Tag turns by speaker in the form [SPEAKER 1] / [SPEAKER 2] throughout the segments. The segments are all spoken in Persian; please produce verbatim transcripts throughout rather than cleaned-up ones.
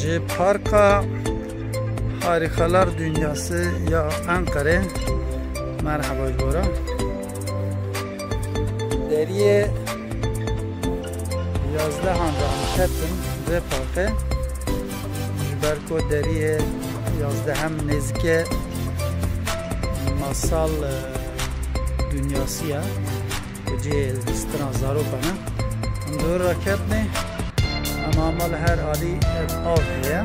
[SPEAKER 1] Ji parka harikalar dünyası ya Ankara. Merhaba Gora. Deriye yazda handan kettim ve parka. Jiberko deriye yazda hem nezike masal dünyası ya. Cel stran zaro bana. Dur raket ne? Ama amal her ali av ya.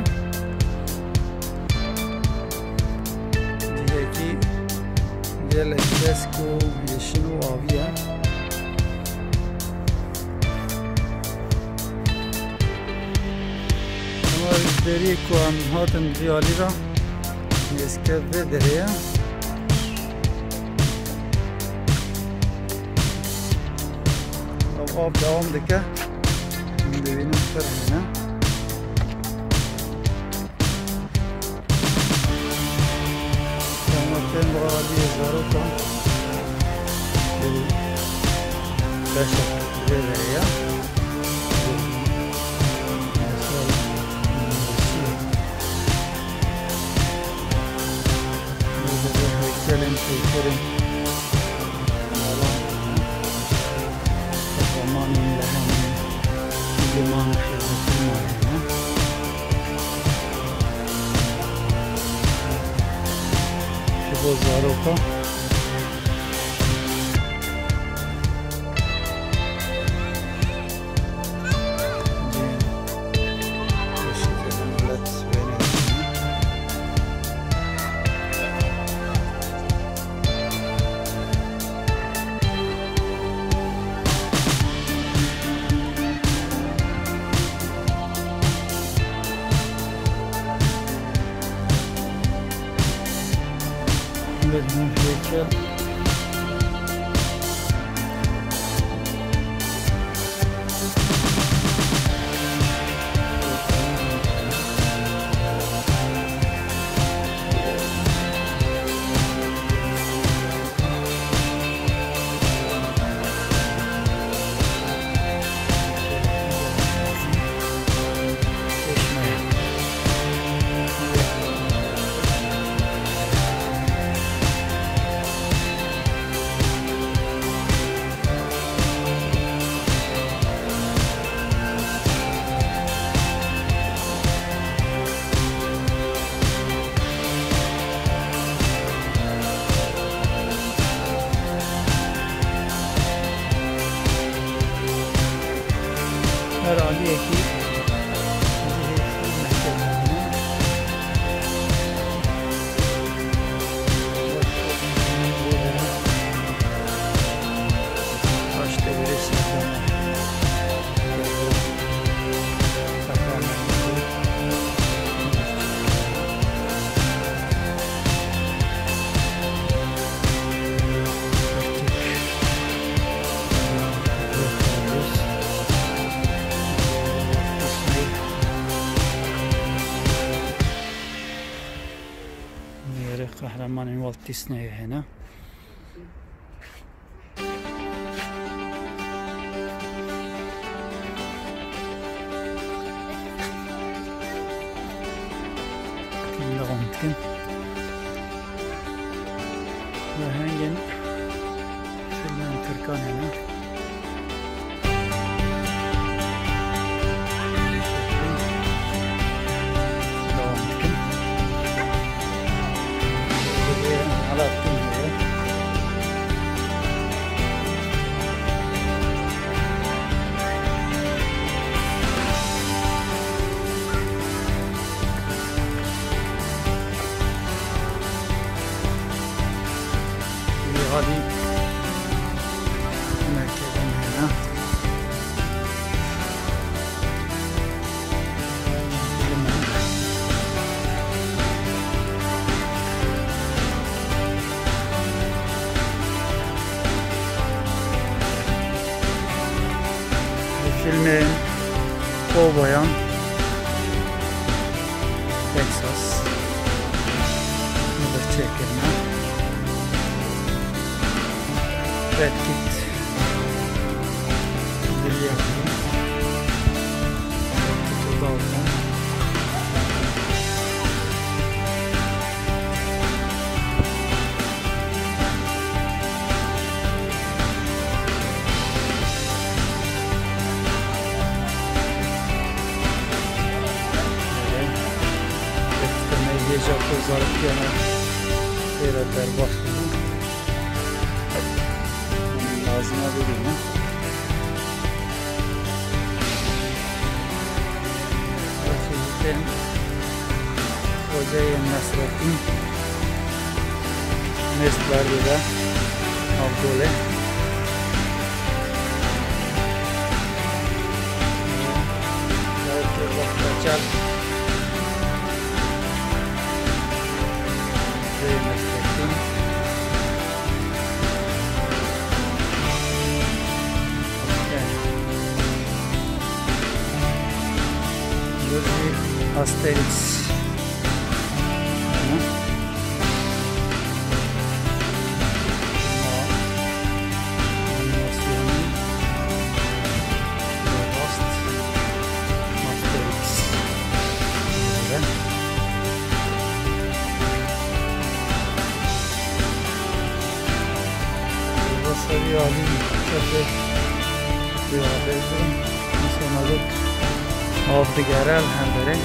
[SPEAKER 1] Diye ki gel esko yeşil av ya. Ama deri ko am hatın diyali ra. Eske ve deriye. Av devam dike. Bebinin fırına. Tamam, bu arada zaruka. Bu beş liraya ya. Burada da heykelin heykelin. Zaman ilerleme. Zaman hızlanma. Bu zaruka. Benim heykel herhalde ki kahraman Walt Disney هنا. كله ممكن وهنجن فيلم تركان هنا. هذه مركبة هنا. Filmin Kovboyan Texas burada çekilme Red Kit bir yakın burada olsun ایجا کوزارت کنه ایره در باخت بود لازمه ببینه رفیقیم خوجه نصرالدین نست برده عبدالله چل زي مستقيم يورجي أستيركس سری عالی شده بیاده بریم مثل مدد آب دیگرل هم داره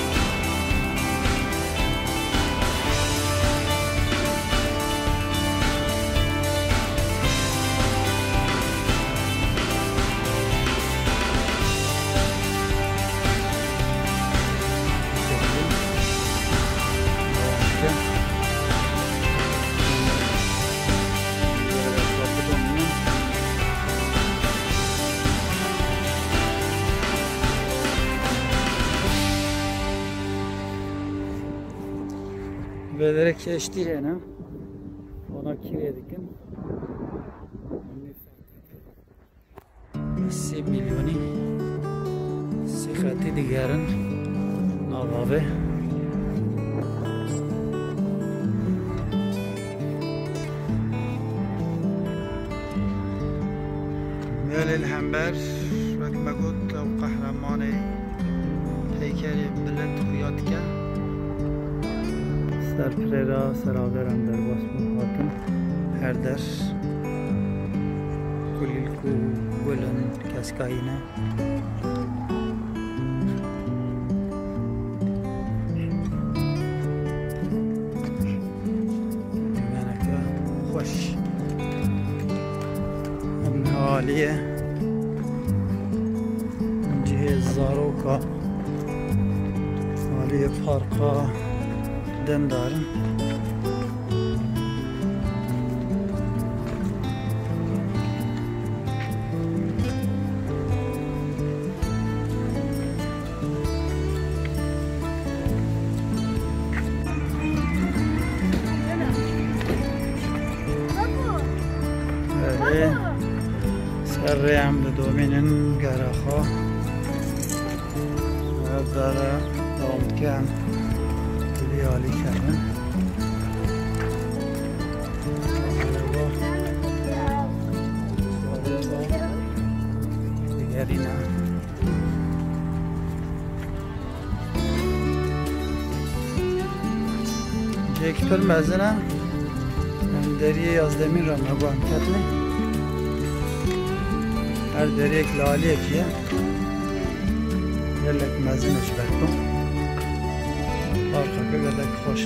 [SPEAKER 1] Böyle keşti yani. Ona kiredik. سی میلیونی سی خطی دیگرن نوابه میل الهمبر وقت ما قلت لو قهرماني هيكل بلند خياط كان سرپررا سرادرم در باسمون هاتم هر در کلیلکو گلن کسکاینه منکه خوش امن حالیه جه زاروکا حالیه پارکا دن دارم سر عمد دومینن گراخا داره دوم کن عالی کردن دیگری نه یک پر مزنه دریه یازدمین را مگوان کتنه هر دریه یک لالیه کیه یلک مزنش بکن آرخه که گردک خوشه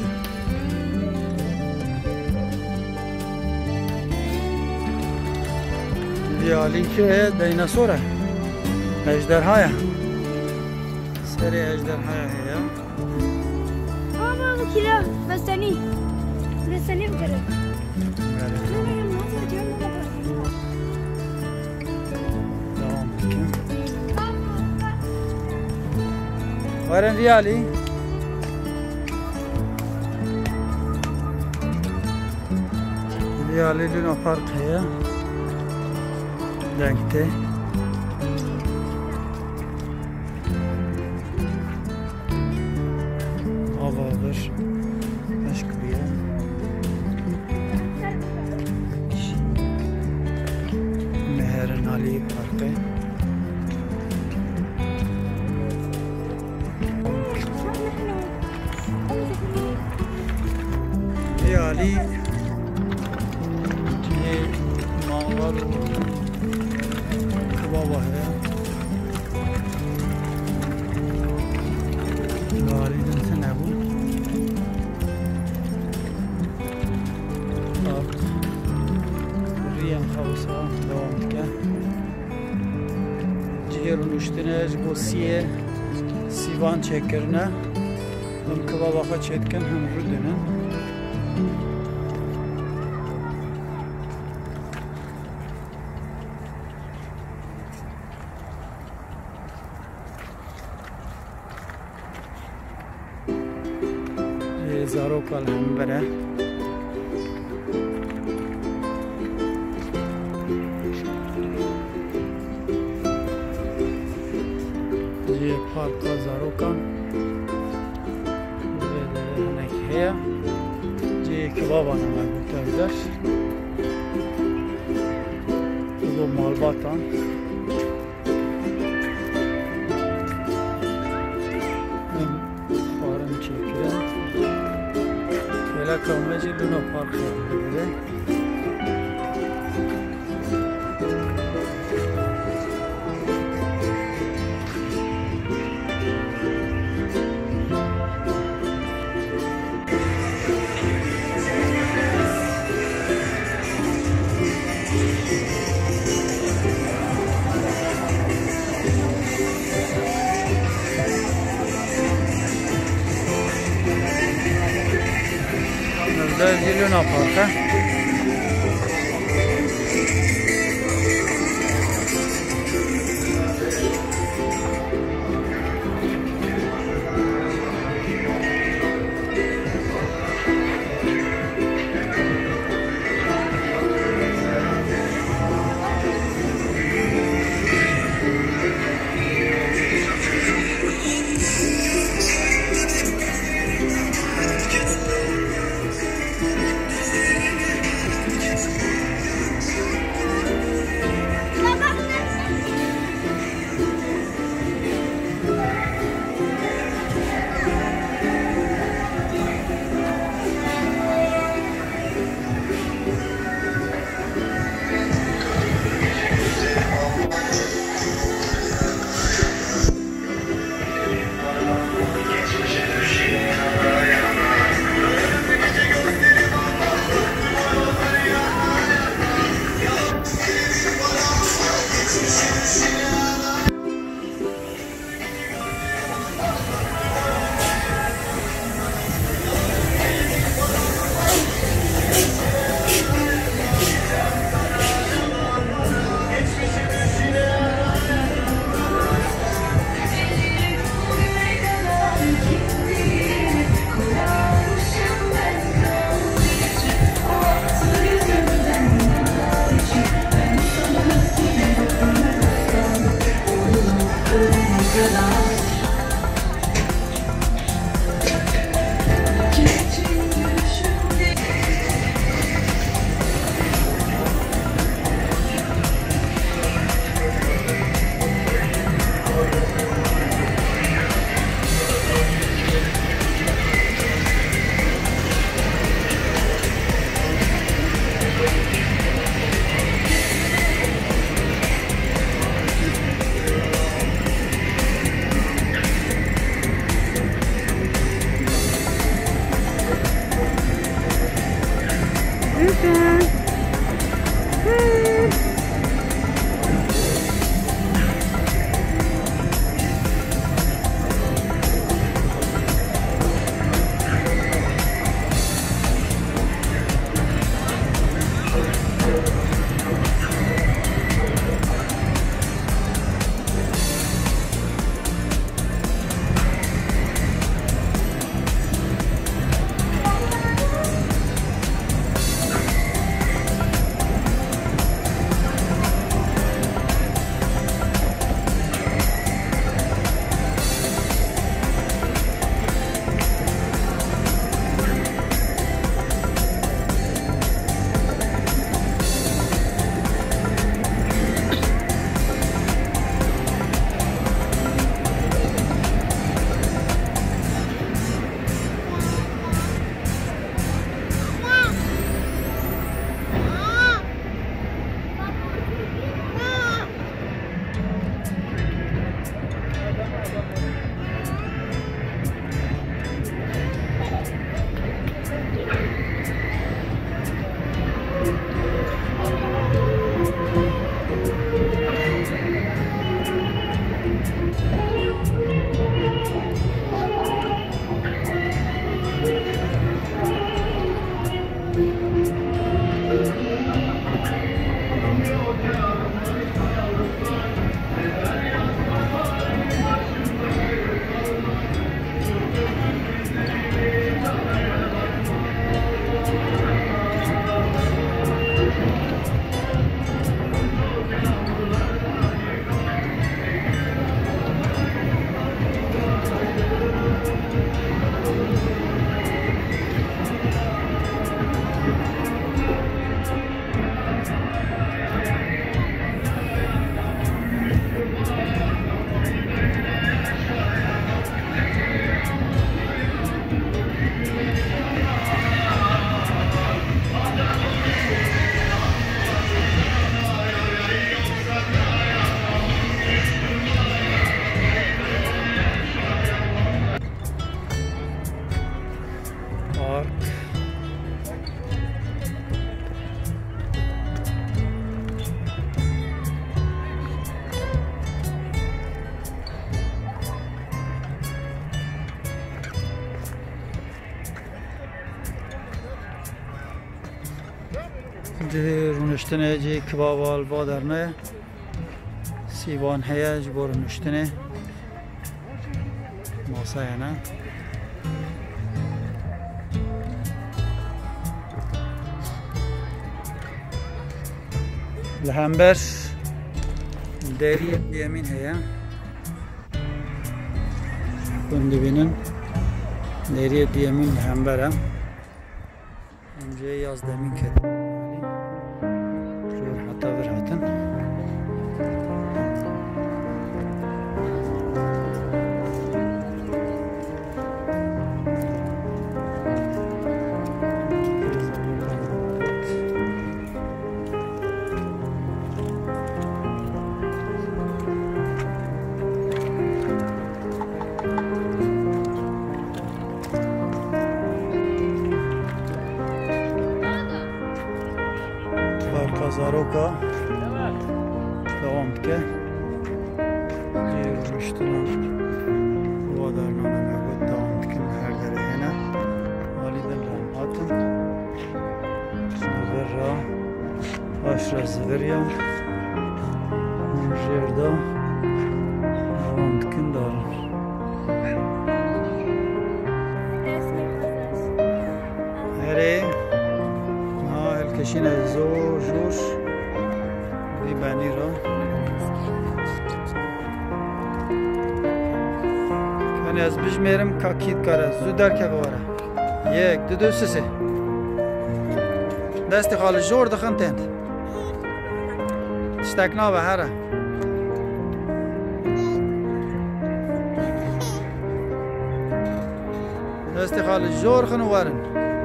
[SPEAKER 1] دیالی که دیناسوره اجدرهای سری اجدرهای هیا
[SPEAKER 2] بابا بکیلا بستنی بستنی بکره
[SPEAKER 1] وارن ريالي ريالي لنا فرق هي لانكتي أبابر مشكلية مهرن علي فرقي ريالي جي مانغال كبابا هي ريالي ننسى نابو روشتنه بو سیه سیوان چکرنه هم کباب آخه چتکن هم رو دنن زارو کال هم بره ये पार्क का ज़ारो का ये ये kebab ana var burada bu malbatan farın çekilen böyle kalmacı Luna Park yapıyor. Đây là Luna Park ha. دی رونشتنه جی کباب آلبا درنه سیوان هیا جی با رونشتنه ماسا نه لهمبر دری دیمین هیا کندی بینن دری دیمین لهمبر هم اینجا یازدمین کرد جور حتی برهاتن زاروکا دوام که جیر رشتنا و درنانه نگود دوام که هر دره هنه مالی دل رام هاتن زور را آش را زوریم جیر دا دوام کن دارن هره کشین از زور جوش ریبانی را کنی از بیش میرم کاکید کاره زود در که بواره یک دو دو سه سه دستی خالی جور دخن تند شتکنا به هره دستی خالی جور خنو وارن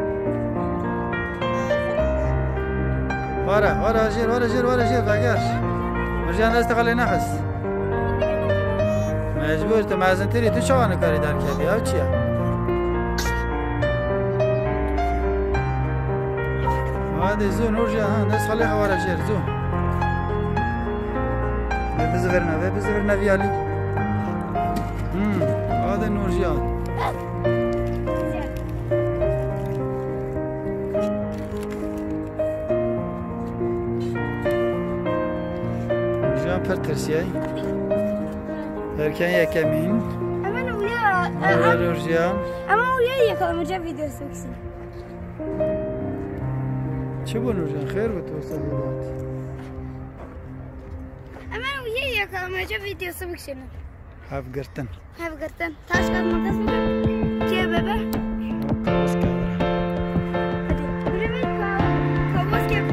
[SPEAKER 1] واره واره جير واره جير واره جير باقاش مرجان دست خالی نخست مجبور تو مازن تری تو چوانه کاری در کردی او چیه هادي زو نورجا ها دست خالی واره جير زو بزغرنا بزغرنا فيالي امم هذا نورجا ترسیای erken yekemin
[SPEAKER 2] hemen uya
[SPEAKER 1] Ararırca
[SPEAKER 2] ama uya yakalamayacak videosu çeksin.
[SPEAKER 1] çi bulurcan xeyr bu tosa bulat
[SPEAKER 2] hemen uya yakalamayacak videosu çeksin.
[SPEAKER 1] hav girtin
[SPEAKER 2] hav girtin taş kağıt makas mı ki bebe
[SPEAKER 1] kavas kavra
[SPEAKER 2] hadi bir kavas ki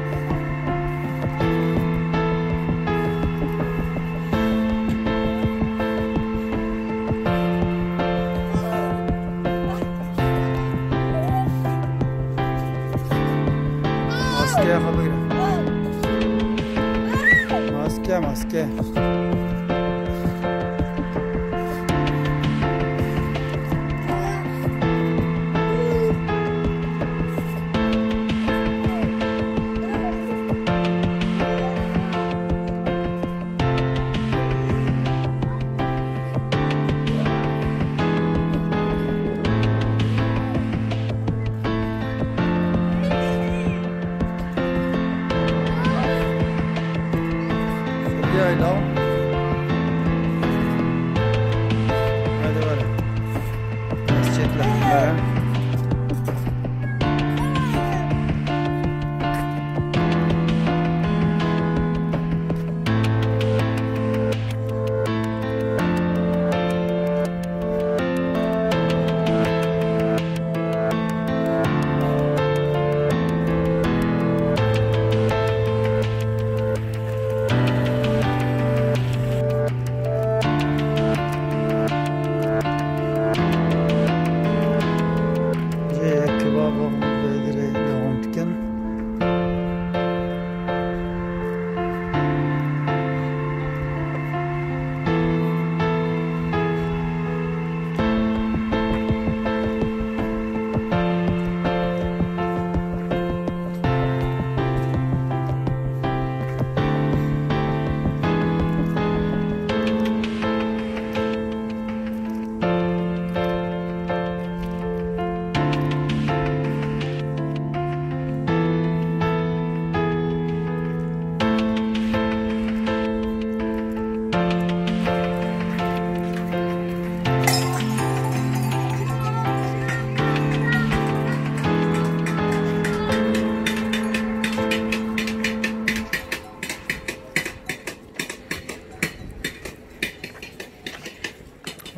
[SPEAKER 1] maske habire maske maske Yayla. Hadi var. Mescitler.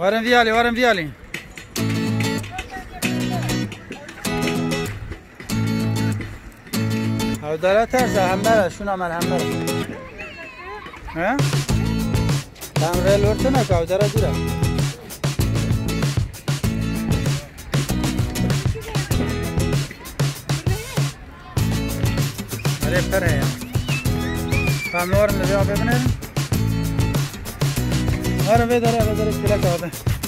[SPEAKER 1] وارم ویالی وارم ویالی او داره ترسه هم بره شون عمل هم بره ها؟ هم ریل ورته نکه او داره دیره اره پره یا فهم وارم لبیا ببینه آره وی داره وی داره کلک آبه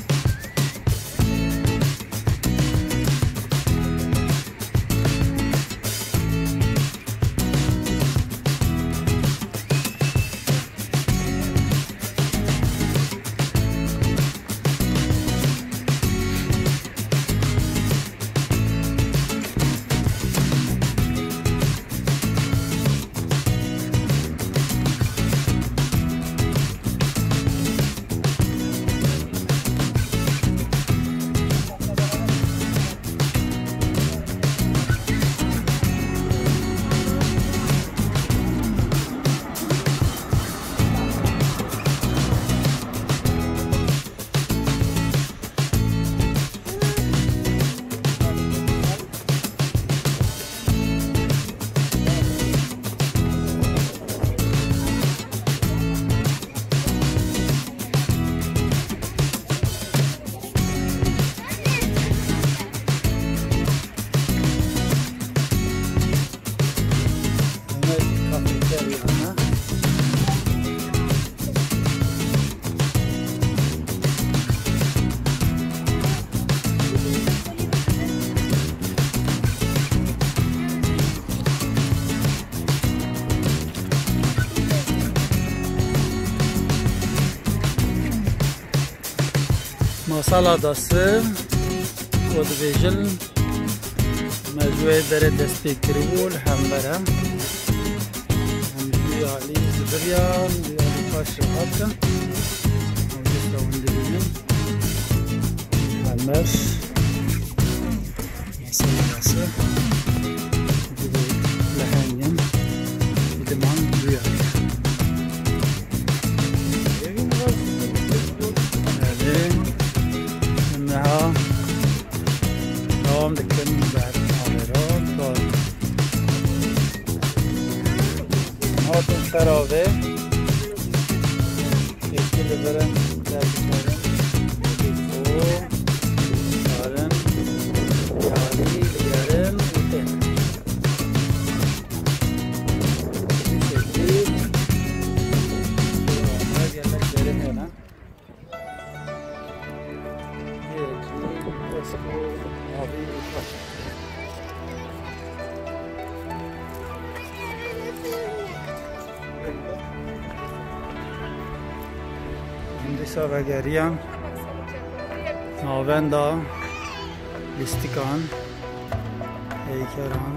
[SPEAKER 1] masala dası odvejil mecbur dere destek kiribul hem berem hem bir hali zibiryan bir hali kaşır hakkın mevcut savunduruyum hember masala dası gibi lehengin idiman duyar. نام دکتیم بر آوران دار هاتون سراوه یکی لبرن در بکرن او دارن یاری بیارن اوتن این شکلی آمد یلک برن یانا Hindisa vegeriyan navenda listikan heykeran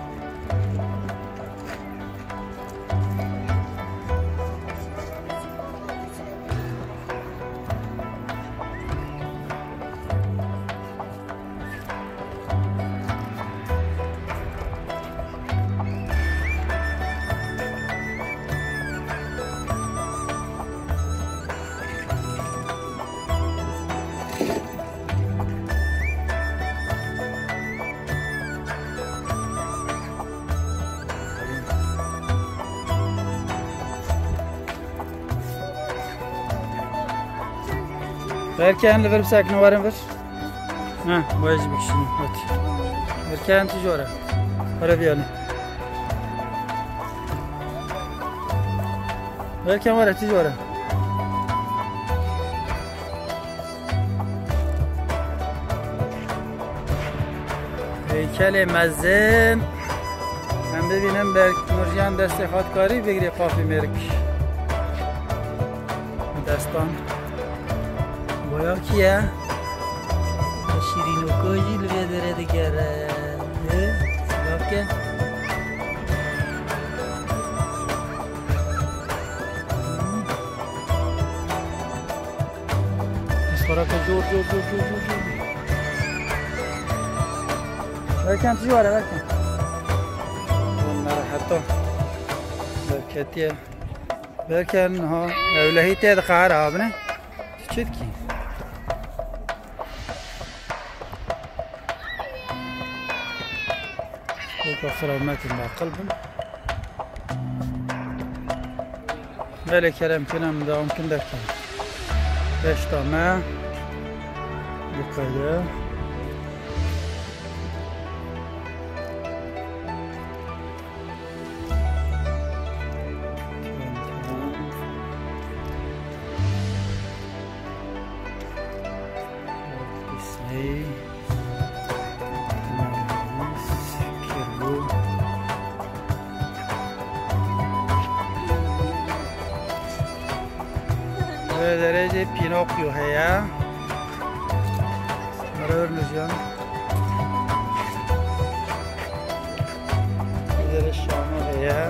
[SPEAKER 1] Erken lever sakin varım ver. Ha, boyacı bir kişinin. Hadi. Erken tijara. Para bir yani. Erken var tijara. Heykeli mezin. Hem de benim Berk Nurcan destek hatkari bir kafi merk. Destan. Boya ki ya, şirin okuji lebih dari negara, eh, sebab ke? Suara ke jor jor jor jor jor jor. Belki tujuh ada belki. Bunlar hatta belki ya, belki ha evlahi tiyad kahar abne, çet ki. خلق خرامات مع قلبهم مالك كلام كلام دا ممكن داك باش طمع بقايا درجه پینوکیو هیا مرور نزیان درجه شامه هیا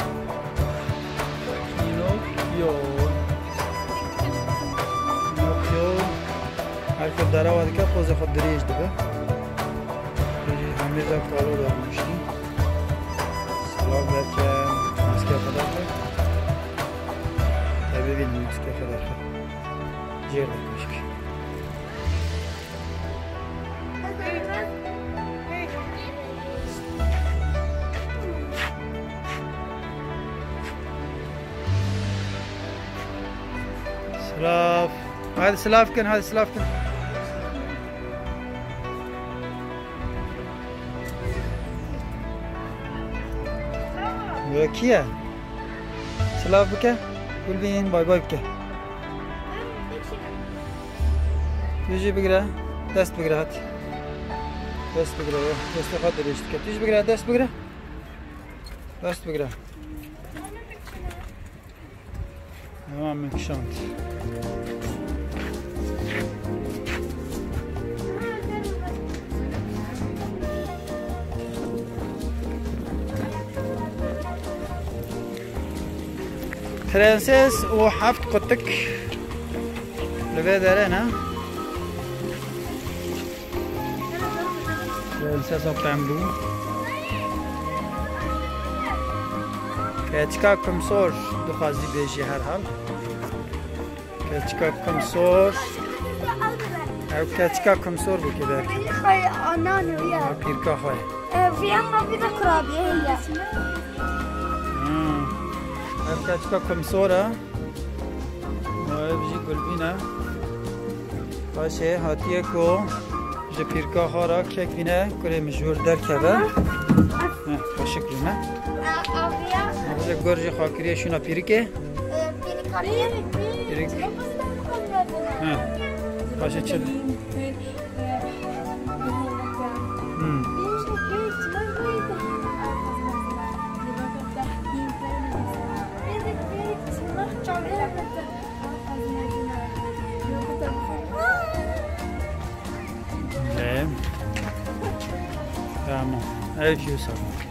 [SPEAKER 1] پینوکیو پینوکیو هر که داره وادی که پوز خود دریج دبه همه دا کارو دارمشتی سلام برکن مسکه خدا خود ببینیم مسکه خدا خود جیر دکشک سلاف هذا سلاف كن هذا سلاف كن وكيا سلاف بك قول بين باي باي بك تيجي بقرا دست بقرا هات دست بقرا دست خاطر ايش تيجي بقرا دست بقرا دست بقرا تمام من شانت برنسس وحفت قطك لبي دارنا برنسس وقاملو كاتشكا كمسور دخازي بيجي هر حال كاتشكا كمسور او كاتشكا كمسور بكي دارك
[SPEAKER 2] خي اناني ويا
[SPEAKER 1] بيركا خاي
[SPEAKER 2] في اما في ذكرى هي
[SPEAKER 1] كاتشكا كمسورة ما بيجي قلبينا باشه هاتيه كو جبيركا خارا كيك بينا كره مجور در كبه باشكري ما بيجي گرج خاكريه شونا بيركه بيرك باشه چل Tamam. Elf yüz